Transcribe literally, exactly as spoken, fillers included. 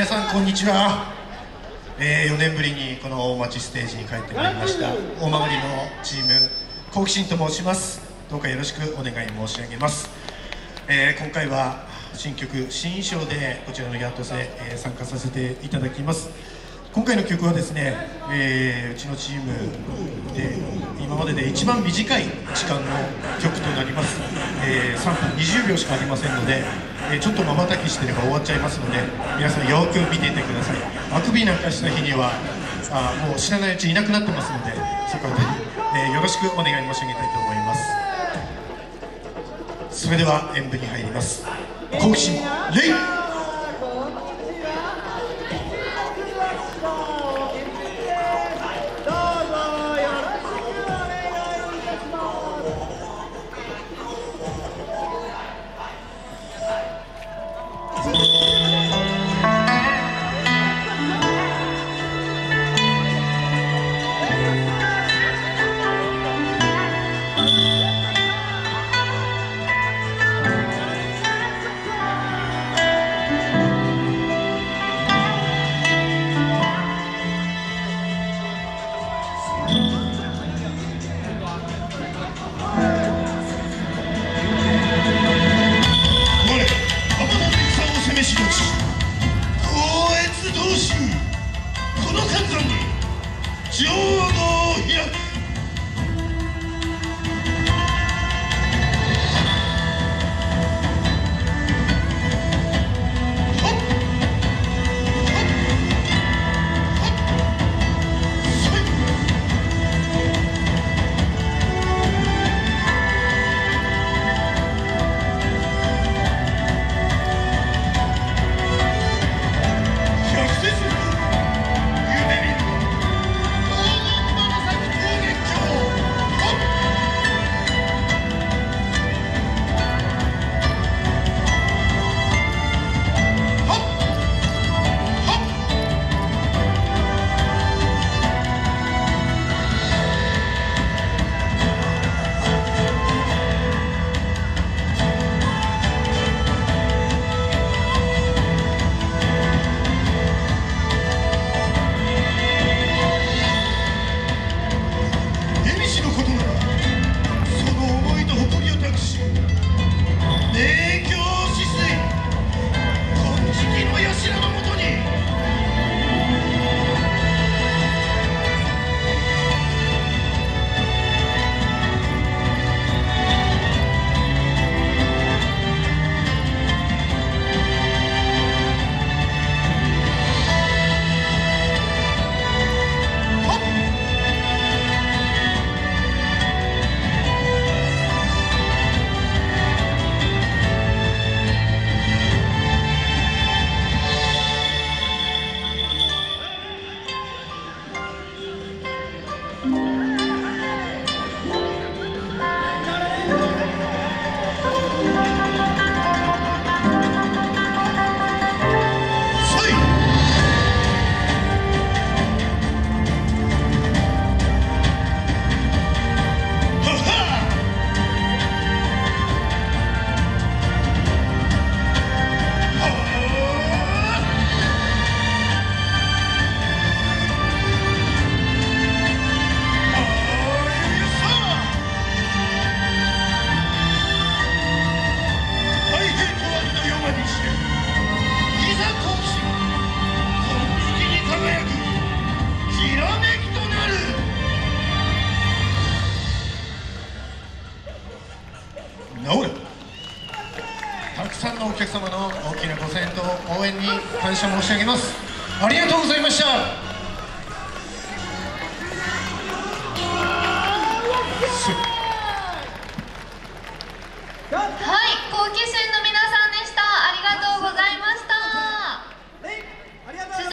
皆さんこんにちは、えー、よねんぶりにこの大町ステージに帰ってまいりました大曲のチーム好奇心と申します。どうかよろしくお願い申し上げます。えー、今回は新曲新衣装でこちらのヤットセ、えー、参加させていただきます。今回の曲はですね、えー、うちのチームで今までで一番短い時間の曲となります。えー、さんぷんにじゅうびょうしかありませんので、えー、ちょっと瞬きしてれば終わっちゃいますので、皆さんよく見ていてください。あくびなんかした日にはあもう知らないうちにいなくなってますので、そこで、えー、よろしくお願い申し上げたいと思います。それでは演舞に入ります。好奇心レイ。浄土を開く。たくさんのお客様の大きなご声援と応援に感謝申し上げます。ありがとうございました。